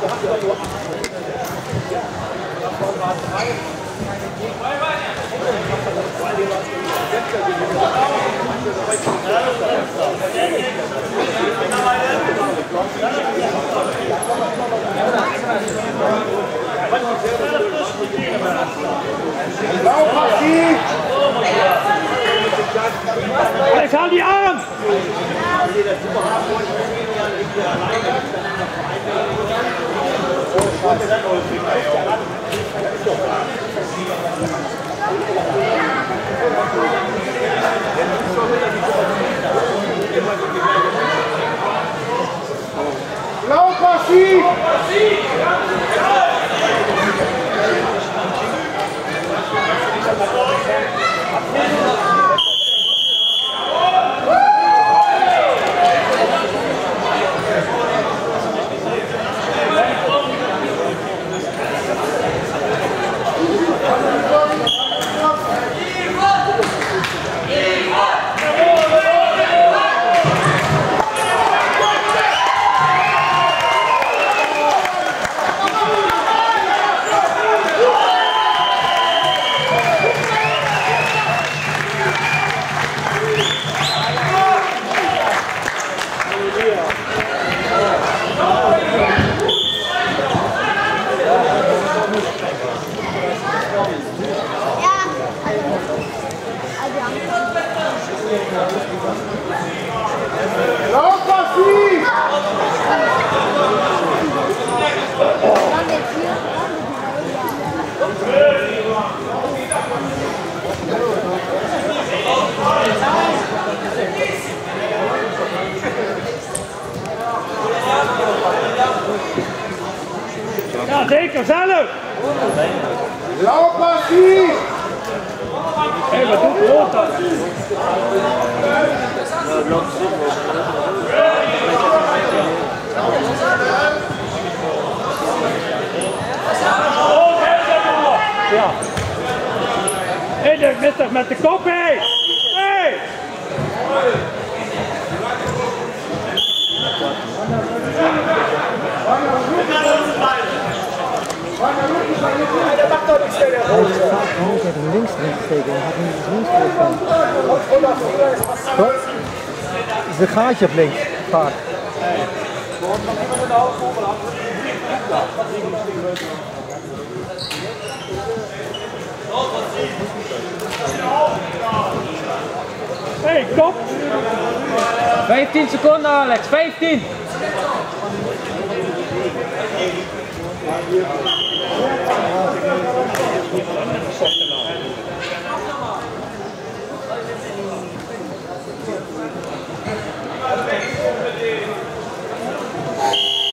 Alex, hou die arm! Blauw passie! Ja, zeker, zelf! Blauw passie! Hé, wat doet rood dan? Ja. Hé, met de kop, hé! Hé! Dat mag toch niet stellen. Hij is vaak de hand even links erin gesteken en had niet eens links voor. Wat? Is een gaatje op links, vaak. Hé, kop! 15 seconden, Alex, 15! Ja,